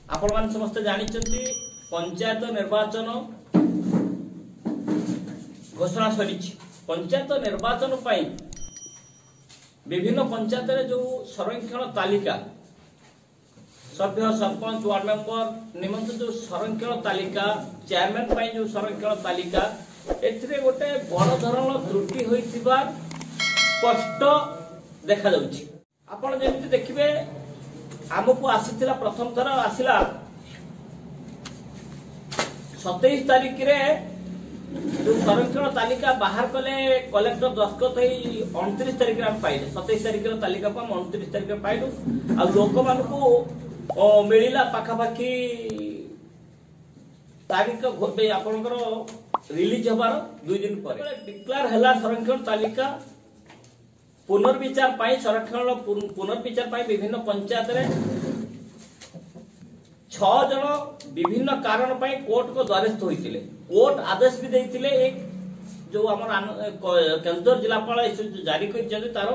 आपण मान समस्त जानिचंती पंचायत निर्वाचन घोषणा सरी। पंचायत निर्वाचन पाई विभिन्न पंचायत रे जो संरक्षण तालिका सभ्य सरपंच वार्ड मेंबर निमंत जो संरक्षण तालिका चेयरमैन पाई जो संरक्षण तालिका एथिरे गोटे बड़ धरण त्रुटि होइतिबा स्पष्ट देखा जाउछि। आपण जेमिति देखिबे आमको आसीथिला प्रथम थर आसिला 27 तारीख रे जो संरक्षण तालिका बाहर कले कलेक्टर दस्तखत 29 तारीख रे पाइले 27 तारीख रे तालिका को 29 तारीख रे पाइलु आ लोक मान को मिलिला पाखापाखी तारीख घोटे आपनकर रिलीज होबार 2 दिन पर डिक्लेयर हला संरक्षण तालिका पुनर्विचार पाई संरक्षण पुनर्विचार पाई विभिन्न पंचायत रे 6 जन विभिन्न कारण पाई कोर्ट को द्वारस्थ होइतिले। कोर्ट आदेश भी देइतिले एक जो हमर केंद्र जिलापाल जारी कर तार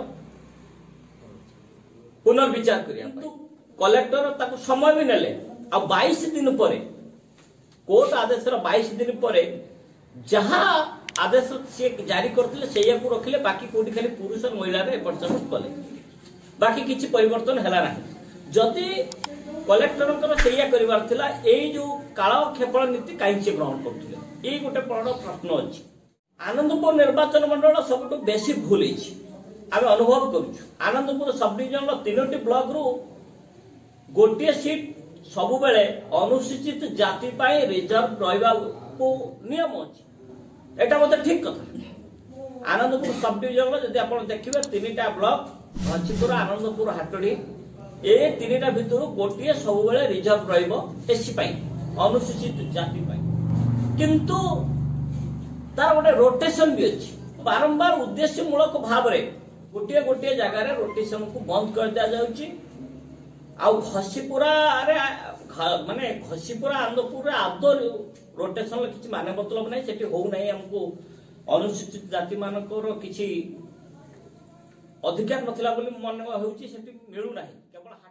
पुनर्विचार करिया कलेक्टर ताको समय भी नेले आ 22 दिन पर कोर्ट आदेश 22 दिन पर जहां आदेश से जारी करथिले सेया को रखिले बाकी कोठी खाली पुरुष और महिला रे एपरचन कले बाकी किछि परिवर्तन हला नाही। जदि कलेक्टर सेया करिवार थिला एई जो कालक्षेपण नीति काई से ग्रहण करथिले एई गोटे बड़ प्रश्न अछि। आनंदपुर निर्वाचन मंडल सबटु बेसी भूल अछि आमे अनुभव करूछु। आनंदपुर सब डिविजन रो 3टी ब्लॉक रो गोटे सीट सब बेले अनुसूचित जाति पाई रिजर्व रहबा को नियम अछि। एटा मते ठीक कथा। आनंदपुर सब डिविजन जदि आपण देखिबे 3टा ब्लॉक हंसीपुर आनंदपुर हाटडी ए 3टा भितर गोटे सब बेले रिजर्व रहइबो एससी पाई अनुसूचित जाति पाई किंतु तार गोटे रोटेशन भी अछि। बारंबार उद्देश्यमूलक भाव रे गोटे गोटे जगह रे रोटेशन को बंद कर दिया जाउची आ हंसीपुरा रे माने हंसीपुरा आनंदपुर रे आदो रोटेशन किछि माने मतलब नै सेठी हो नै हमको अनुसूचित जाति मानकर किछि अधिकार नथिला बोली मन होउची सेठी मिलु नाही केवल